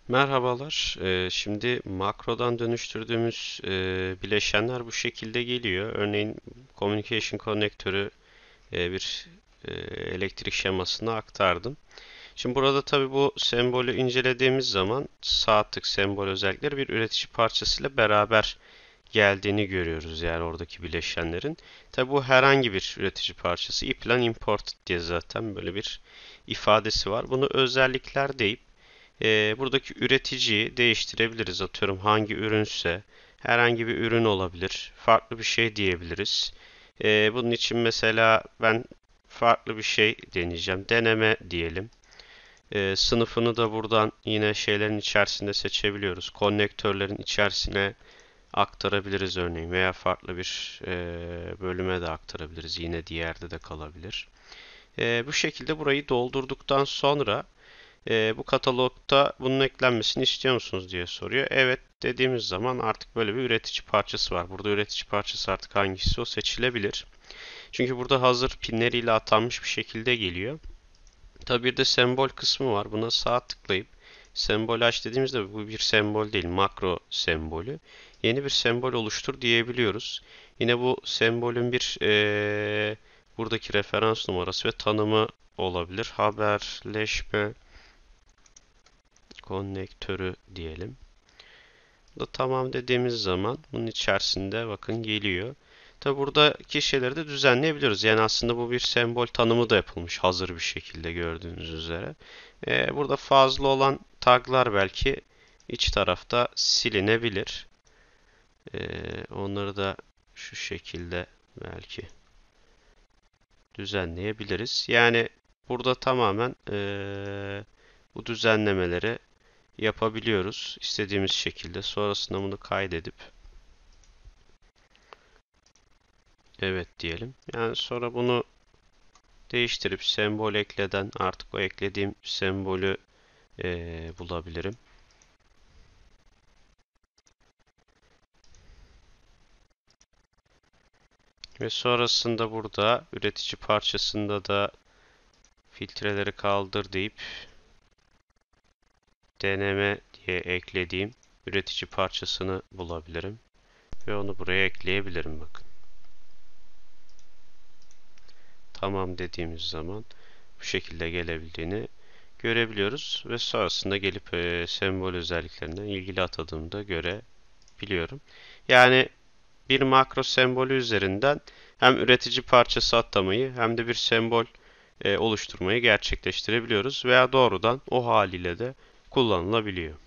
Merhabalar. Şimdi makrodan dönüştürdüğümüz bileşenler bu şekilde geliyor. Örneğin communication konnektörü bir elektrik şemasına aktardım. Şimdi burada tabii bu sembolü incelediğimiz zaman saatlik sembol özellikleri bir üretici parçasıyla beraber geldiğini görüyoruz, yani oradaki bileşenlerin. Tabii bu herhangi bir üretici parçası. İplen imported diye zaten böyle bir ifadesi var. Bunu özellikler deyip buradaki üreticiyi değiştirebiliriz. Atıyorum hangi ürünse herhangi bir ürün olabilir. Farklı bir şey diyebiliriz. Bunun için mesela ben farklı bir şey deneyeceğim. Deneme diyelim. Sınıfını da buradan yine şeylerin içerisinde seçebiliyoruz. Konnektörlerin içerisine aktarabiliriz örneğin, veya farklı bir bölüme de aktarabiliriz. Yine diğerde de kalabilir. Bu şekilde burayı doldurduktan sonra bu katalogda bunun eklenmesini istiyor musunuz diye soruyor. Evet dediğimiz zaman artık böyle bir üretici parçası var. Burada üretici parçası artık hangisi o seçilebilir. Çünkü burada hazır pinleriyle atanmış bir şekilde geliyor. Tabi bir de sembol kısmı var. Buna sağ tıklayıp sembol aç dediğimizde bu bir sembol değil, makro sembolü. Yeni bir sembol oluştur diyebiliyoruz. Yine bu sembolün bir buradaki referans numarası ve tanımı olabilir. Haberleşme konnektörü diyelim. Da tamam dediğimiz zaman bunun içerisinde bakın geliyor. Tabi buradaki şeyleri de düzenleyebiliyoruz. Yani aslında bu bir sembol tanımı da yapılmış hazır bir şekilde gördüğünüz üzere. Burada fazla olan taglar belki iç tarafta silinebilir. Onları da şu şekilde belki düzenleyebiliriz. Yani burada tamamen bu düzenlemeleri yapabiliyoruz istediğimiz şekilde. Sonrasında bunu kaydedip evet diyelim. Yani sonra bunu değiştirip sembol ekleden artık o eklediğim sembolü bulabilirim. Ve sonrasında burada üretici parçasında da filtreleri kaldır deyip deneme diye eklediğim üretici parçasını bulabilirim. Ve onu buraya ekleyebilirim bakın. Tamam dediğimiz zaman bu şekilde gelebildiğini görebiliyoruz ve sonrasında gelip sembol özelliklerinden ilgili atadığımda görebiliyorum. Yani bir makro sembolü üzerinden hem üretici parçası atamayı hem de bir sembol oluşturmayı gerçekleştirebiliyoruz veya doğrudan o haliyle de kullanılabiliyor.